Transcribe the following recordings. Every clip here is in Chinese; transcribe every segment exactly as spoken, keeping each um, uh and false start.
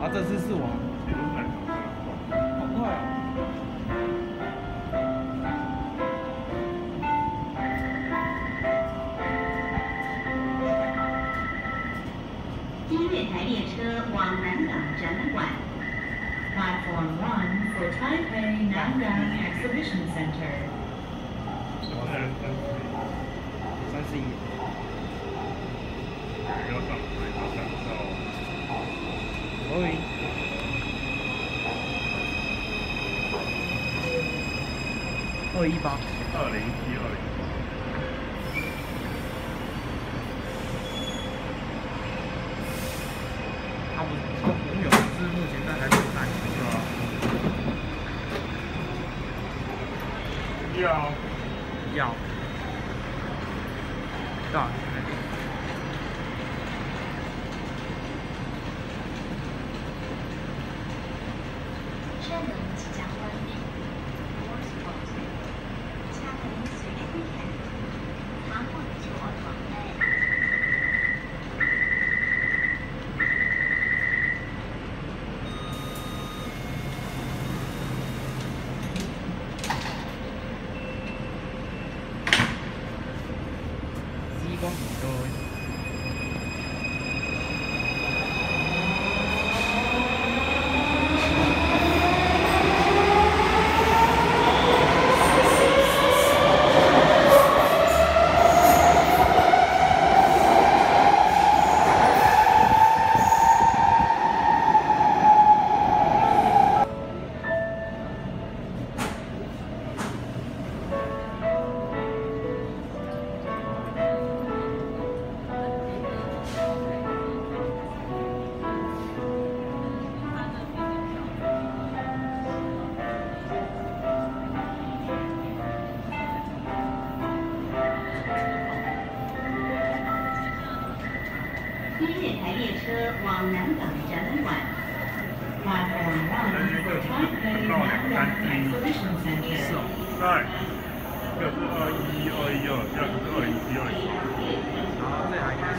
啊，这次是我，好快哦！ 音乐台列车往南港展览馆。Platform one for Taipei Nanyang Exhibition Center。 三十一。 不要上水，要上到。 可以。二一八。 二零一二零。 他不，他朋友是目前在还没在，是吧？ 要。 要。要。 车门即将关闭 ，Doors closing。请您随意观看，堂或左堂内。 激光笔都。 音乐台列车往南港展览馆。Platform one for Taipei Nanyang Exhibition Center。 是哦。对。这个是二一二一二，这个是二零七二七。 然后再来一个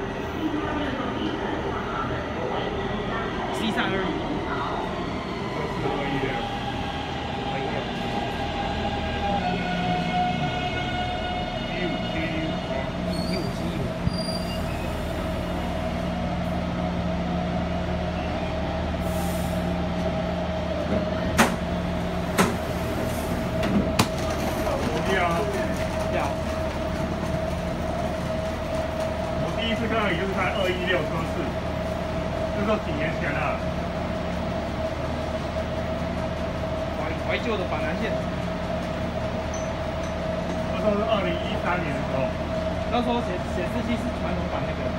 是 C 三二一。 这是二一六。 二一六。 一五七一五。 一五七一五。 我第一次看到也就是在二一六车市，这都几年前了。 怀怀旧的板南线。 那时候是二零一三年的时候。 那时候显显示器是传统版那个，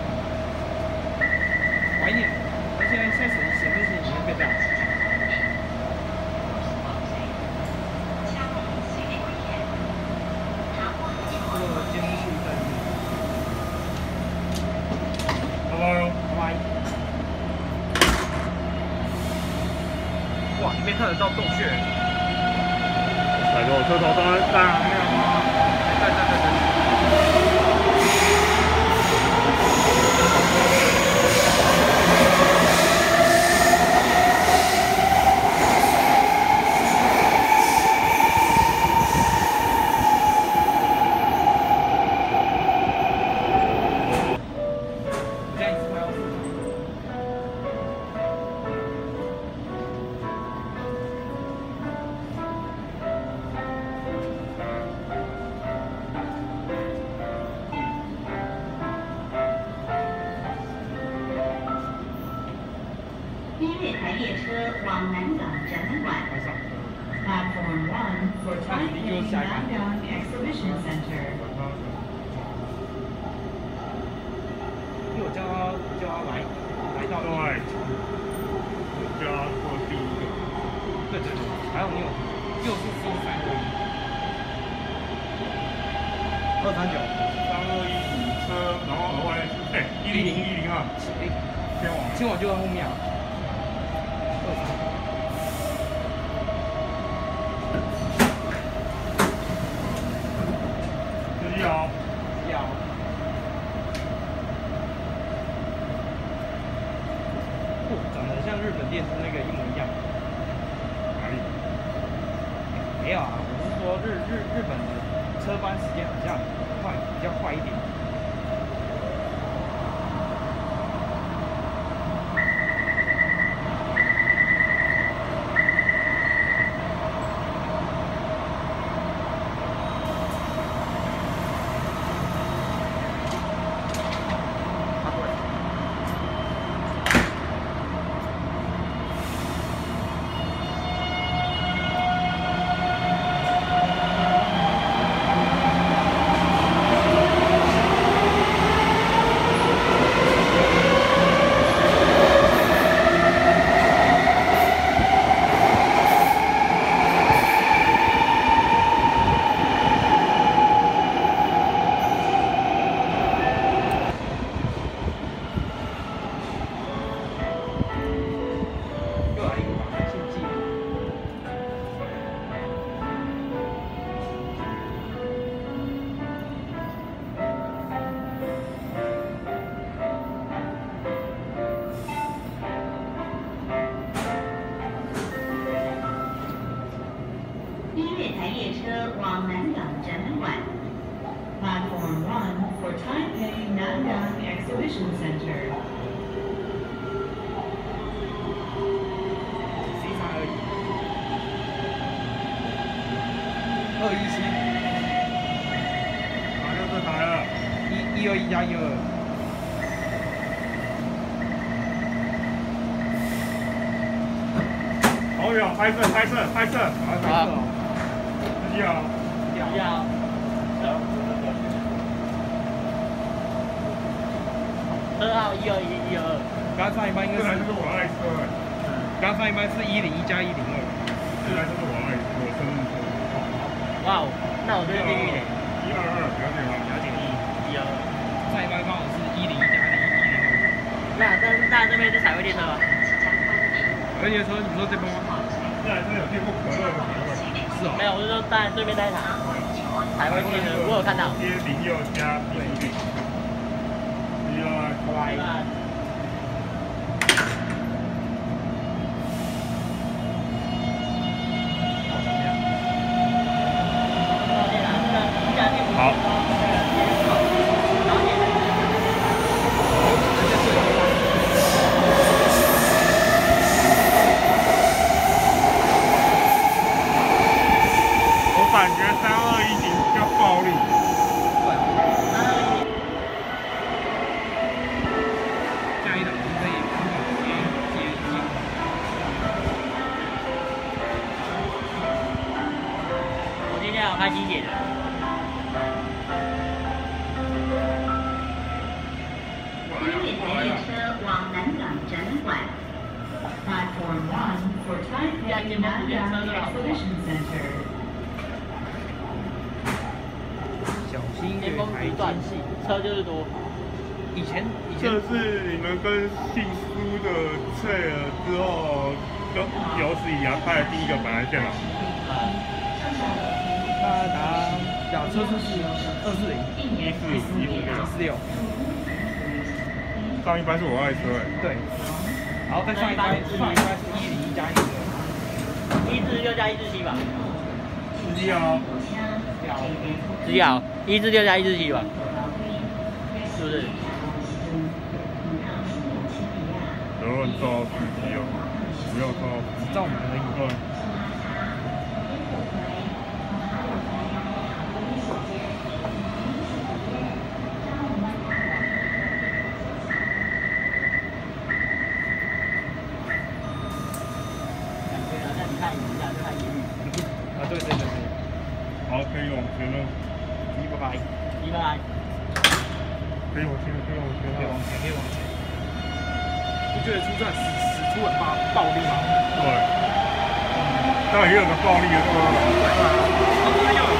怀念。那现在现在显显示器已经变大。哇，你没看得到洞穴。 踩着我车头当然当然没有啊。 对对对对。 音乐台列车往南港展览馆。Platform one for Taipei Nanyang Exhibition Center。 因为我叫他叫他来来到对，叫他做第一个。 对对对，还有你有又是 C 三二一，二三九， 三二一五车，然后额外哎一零一零二， 哎， 天网， 天网就在后面啊。二三。 一摇， 一摇。哦，长得很像日本练出那个一模一样。 哪里？ 没有啊，我是说日日日本的车班时间好像快，比较快一点。 往南港展览馆 Platform one for Taipei Nangang Exhibition Center. C 三而已。二一七。 哪个是台了？ 一一二一加一二。 好远，拍摄拍摄拍摄， 好，拍摄哦。 司机好。 你好。 车号一二一一二。 刚上一班应该是。 这台就是我爱车哎。 刚上一班是一零一加一零二。 这台就是我爱我生日车。 哇哦，那我这是命运嘞。 一二二，了解吗？ 了解一一二二。 上一班刚好是一零一加零一零二。 那但是那这边是彩绘列车吗？ 而且说你说这边吗？ 这台车有电过可乐的台位。 是哦。 没有，我是说在对面那一台。彩绘列车，我有看到。 接零六加对零。一二， 拜拜。 好。我感觉三二一型比较暴力。 下一档可以接接接。 我今天要开机铁的。 新月台列车往南港展览馆 Platform one for Taipei Nangang Exhibition Center. 小心巅峰不断系，车就是多。 以前以前这是你们跟姓苏的翠尔之后，有有史以来拍的第一个本来线了。 他拿两车速是二四零一四一四六。 一四六。 上一班是我爱车哎。 对。然后再上一班上一班是一零一加一二。 一至六加一至七吧。 司机啊。 司机好，一至六加一至七吧。是不是？ 有人照司机哦，不要照。 只照我们而已。 对。 啊，对对对对。 好，可以往前了。 一拜拜。 一拜拜。 可以往前，可以往前， 可以往前，可以往前。你觉得出战使使出很暴暴力吗？ 对。当然也有个暴力的，对吧？